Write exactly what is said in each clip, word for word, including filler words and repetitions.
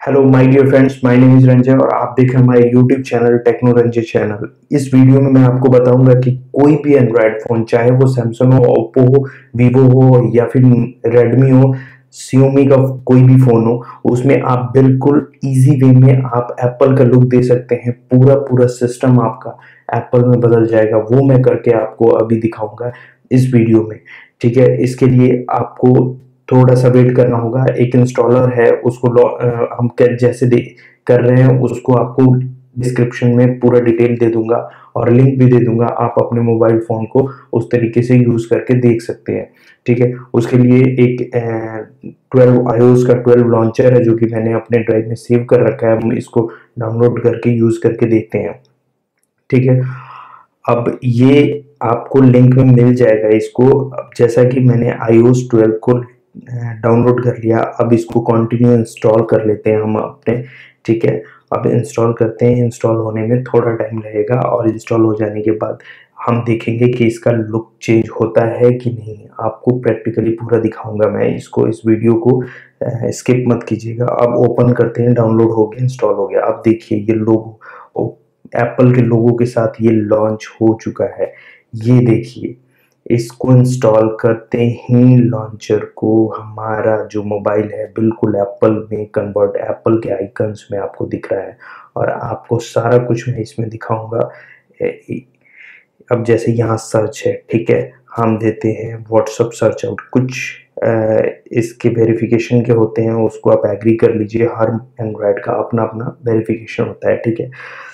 Hello my dear friends, my name is Ranjay और आप देख रहे हैं हमारे YouTube channel techno Ranjay channel. इस वीडियो में मैं आपको बताऊंगा कि कोई भी एंड्रॉयड फोन, चाहे वो सैमसंग हो, ओप्पो हो, वीवो हो या फिर रेडमी हो, Xiaomi का कोई भी फोन हो, उसमें आप बिल्कुल इजी वे में आप एप्पल का लुक दे सकते हैं। पूरा पूरा सिस्टम आपका एप्पल में बदल जाएगा। वो मैं करके आपको अभी दिखाऊंगा इस वीडियो में। ठीक है, इसके लिए आपको थोड़ा सा वेट करना होगा। एक इंस्टॉलर है, उसको अ, हम कर, जैसे दे कर रहे हैं उसको आपको डिस्क्रिप्शन में पूरा डिटेल दे दूंगा और लिंक भी दे दूंगा। आप अपने मोबाइल फ़ोन को उस तरीके से यूज़ करके देख सकते हैं। ठीक है, उसके लिए एक ट्वेल्व आईओएस का ट्वेल्व लॉन्चर है जो कि मैंने अपने ड्राइव में सेव कर रखा है। हम इसको डाउनलोड करके यूज़ करके देखते हैं। ठीक है, अब ये आपको लिंक में मिल जाएगा इसको। अब जैसा कि मैंने आईओएस ट्वेल्व को डाउनलोड कर लिया, अब इसको कंटिन्यू इंस्टॉल कर लेते हैं हम अपने। ठीक है, अब इंस्टॉल करते हैं। इंस्टॉल होने में थोड़ा टाइम लगेगा और इंस्टॉल हो जाने के बाद हम देखेंगे कि इसका लुक चेंज होता है कि नहीं। आपको प्रैक्टिकली पूरा दिखाऊंगा मैं इसको। इस वीडियो को स्किप मत कीजिएगा। अब ओपन करते हैं। डाउनलोड हो गया, इंस्टॉल हो गया। अब देखिए ये लोगो, एप्पल के लोगों के साथ ये लॉन्च हो चुका है। ये देखिए, इसको इंस्टॉल करते ही लॉन्चर को हमारा जो मोबाइल है बिल्कुल एप्पल में कन्वर्ट, एप्पल के आइकन्स में आपको दिख रहा है और आपको सारा कुछ मैं इसमें दिखाऊंगा। अब जैसे यहाँ सर्च है, ठीक है, हम देते हैं व्हाट्सअप सर्च आउट। कुछ इसके वेरिफिकेशन के होते हैं, उसको आप एग्री कर लीजिए। हर एंड्रॉयड का अपना अपना वेरिफिकेशन होता है। ठीक है,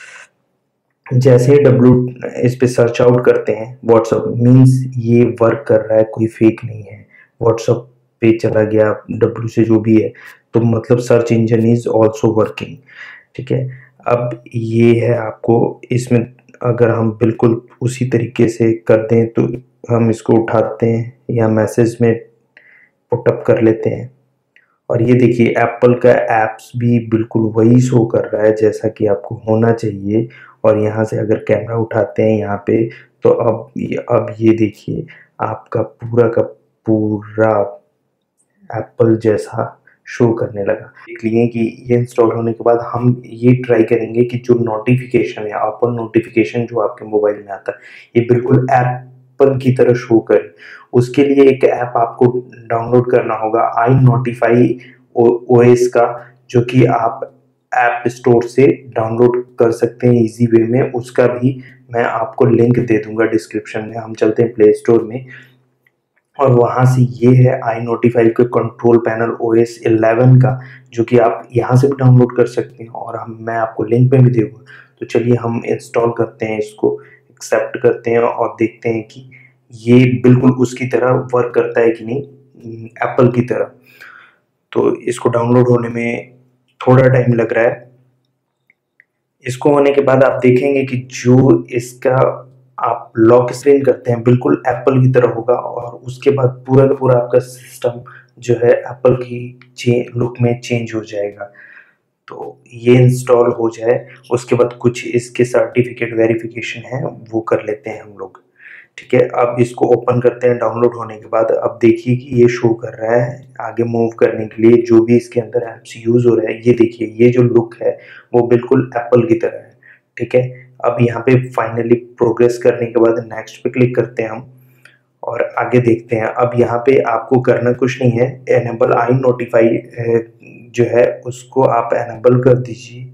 जैसे डब्लू इस पे सर्च आउट करते हैं व्हाट्सअप, मींस ये वर्क कर रहा है, कोई फेक नहीं है। व्हाट्सअप पे चला गया डब्लू से जो भी है, तो मतलब search engine is also working. ठीक है, अब ये है आपको इसमें, अगर हम बिल्कुल उसी तरीके से कर दें तो हम इसको उठाते हैं या मैसेज में पुटअप कर लेते हैं और ये देखिए एप्पल का एप्स भी बिल्कुल वही शो कर रहा है जैसा कि आपको होना चाहिए। और यहाँ से अगर कैमरा उठाते हैं यहाँ पे, तो अब ये अब ये देखिए आपका पूरा का पूरा एप्पल जैसा शो करने लगा। देख लिए कि ये इंस्टॉल होने के बाद हम ये ट्राई करेंगे कि जो नोटिफिकेशन है, एप्पल नोटिफिकेशन जो आपके मोबाइल में आता है, ये बिल्कुल एप्पल की तरह शो करे। उसके लिए एक ऐप आपको डाउनलोड करना होगा, आई नोटिफाई ओएस का, जो कि आप ऐप स्टोर से डाउनलोड कर सकते हैं इजी वे में। उसका भी मैं आपको लिंक दे दूंगा डिस्क्रिप्शन में। हम चलते हैं प्ले स्टोर में और वहाँ से ये है आई नोटिफाई के कंट्रोल पैनल ओएस इलेवन का, जो कि आप यहाँ से भी डाउनलोड कर सकते हैं और हम मैं आपको लिंक में भी दूंगा। तो चलिए हम इंस्टॉल करते हैं, इसको एक्सेप्ट करते हैं और देखते हैं कि ये बिल्कुल उसकी तरह वर्क करता है कि नहीं, एप्पल की तरह। तो इसको डाउनलोड होने में थोड़ा टाइम लग रहा है। इसको होने के बाद आप देखेंगे कि जो इसका आप लॉक स्क्रीन करते हैं बिल्कुल एप्पल की तरह होगा और उसके बाद पूरा का पूरा आपका सिस्टम जो है एप्पल की लुक में चेंज हो जाएगा। तो ये इंस्टॉल हो जाए, उसके बाद कुछ इसके सर्टिफिकेट वेरिफिकेशन है वो कर लेते हैं हम लोग। ठीक है, अब इसको ओपन करते हैं। डाउनलोड होने के बाद अब देखिए कि ये शो कर रहा है आगे मूव करने के लिए जो भी इसके अंदर ऐप्स यूज हो रहा है। ये देखिए ये जो लुक है वो बिल्कुल एप्पल की तरह है। ठीक है, अब यहाँ पे फाइनली प्रोग्रेस करने के बाद नेक्स्ट पे क्लिक करते हैं हम और आगे देखते हैं। अब यहाँ पे आपको करना कुछ नहीं है, एनेबल आई नोटिफाई जो है उसको आप एनेबल कर दीजिए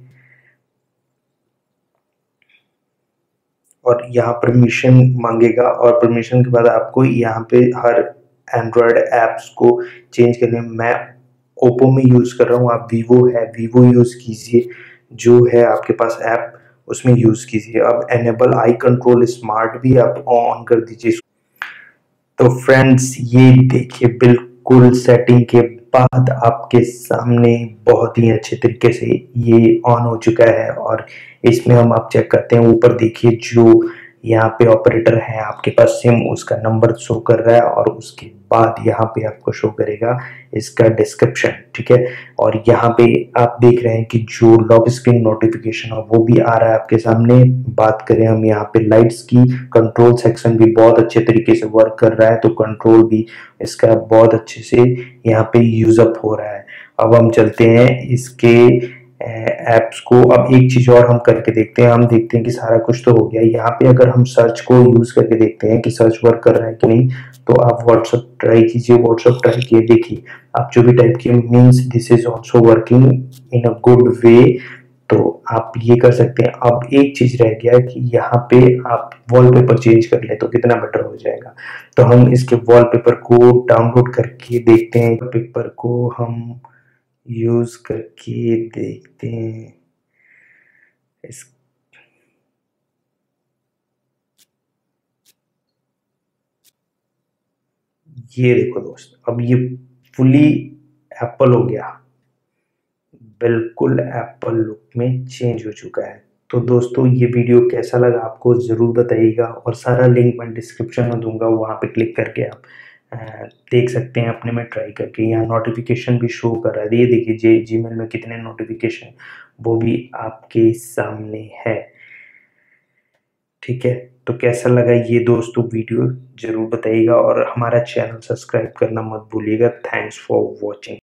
और यहाँ परमिशन मांगेगा और परमिशन के बाद आपको यहाँ पे हर एंड्रॉयड ऐप्स को चेंज करने। मैं ओप्पो में यूज़ कर रहा हूँ, आप वीवो है वीवो यूज़ कीजिए, जो है आपके पास ऐप उसमें यूज़ कीजिए। अब एनेबल आई कंट्रोल स्मार्ट भी आप ऑन कर दीजिए। तो फ्रेंड्स ये देखिए बिल्कुल सेटिंग के बाद आपके सामने बहुत ही अच्छे तरीके से ये ऑन हो चुका है और इसमें हम आप चेक करते हैं ऊपर देखिए जो यहाँ पे ऑपरेटर है आपके पास सिम, उसका नंबर शो कर रहा है और उसके बाद यहाँ पे आपको शो करेगा इसका डिस्क्रिप्शन। ठीक है, और यहाँ पे आप देख रहे हैं कि जो लॉक स्क्रीन नोटिफिकेशन है वो भी आ रहा है आपके सामने। बात करें हम यहाँ पे लाइट्स की, कंट्रोल सेक्शन भी बहुत अच्छे तरीके से वर्क कर रहा है, तो कंट्रोल भी इसका बहुत अच्छे से यहाँ पे यूज अप हो रहा है। अब हम चलते हैं इसके ऐप्स को। अब एक चीज और हम करके देखते हैं, हम देखते हैं कि सारा कुछ तो हो गया। यहाँ पे अगर हम सर्च को यूज करके देखते हैं कि सर्च वर्क कर रहा है कि नहीं, तो आप व्हाट्सअप ट्राई कीजिए। व्हाट्सअप ट्राई किए, देखिए आप जो भी टाइप किए means this is also working in a good way, तो आप ये कर सकते हैं। अब एक चीज रह गया कि यहाँ पे आप वॉलपेपर चेंज कर ले तो कितना बेटर हो जाएगा। तो हम इसके वॉलपेपर को डाउनलोड करके देखते हैं, पेपर को हम यूज करके देखते हैं। इस ये देखो दोस्त, अब ये फुली एप्पल हो गया, बिल्कुल एप्पल लुक में चेंज हो चुका है। तो दोस्तों ये वीडियो कैसा लगा आपको ज़रूर बताइएगा, और सारा लिंक मैं डिस्क्रिप्शन में दूंगा, वहाँ पे क्लिक करके आप देख सकते हैं अपने में ट्राई करके। यहाँ नोटिफिकेशन भी शो कर रहा है, ये देखिए जी जीमेल में कितने नोटिफिकेशन वो भी आपके सामने है। ठीक है, तो कैसा लगा ये दोस्तों वीडियो ज़रूर बताइएगा, और हमारा चैनल सब्सक्राइब करना मत भूलिएगा। Thanks for watching.